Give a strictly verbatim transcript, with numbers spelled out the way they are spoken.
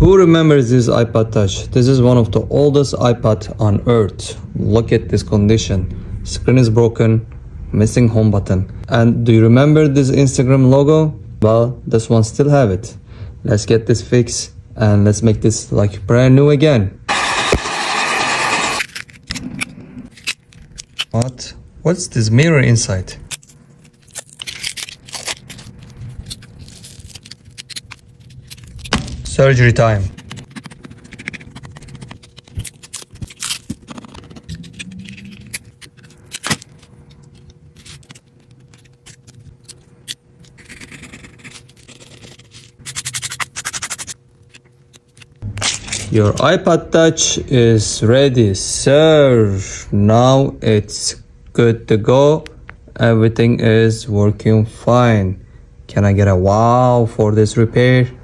Who remembers this iPod Touch? This is one of the oldest iPod on earth. Look at this condition. Screen is broken, missing home button. And do you remember this Instagram logo? Well, this one still have it. Let's get this fixed and let's make this like brand new again. What? What's this mirror inside? Surgery time. Your iPod Touch is ready, sir. Now it's good to go. Everything is working fine. Can I get a wow for this repair?